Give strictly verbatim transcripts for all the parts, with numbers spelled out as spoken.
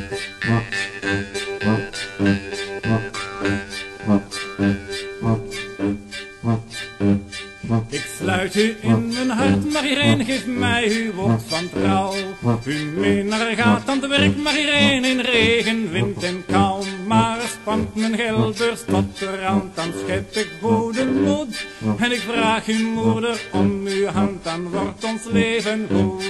Ik sluit u in mijn hart, maar Irene, geef mij uw woord van trouw. Uw minnaar gaat aan het werk, maar Irene, in regen, wind en kou. Maar spant mijn geldbeurs tot de rand, dan schep ik goede moed. En ik vraag uw moeder om uw hand, dan wordt ons leven goed.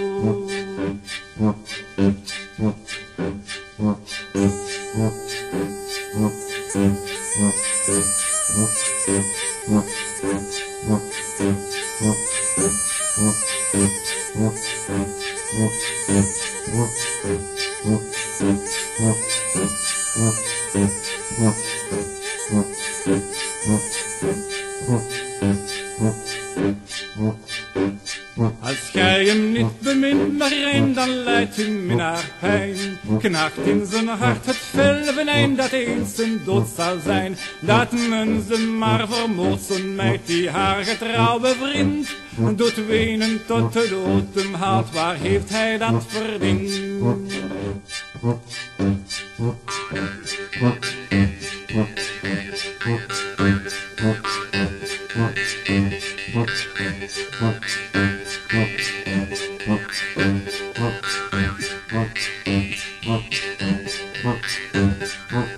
Als gij hem niet bemint, maar Irene, dan lijdt uw minnaar pijn. Knaagt in zijn hart het fel venijn, dat eens zijn dood zal zijn. Dat men ze maar vermoordt, zo'n meid die haar getrouwe vriend doet wenen tot de dood hem haalt. Waar heeft hij dat verdiend? What?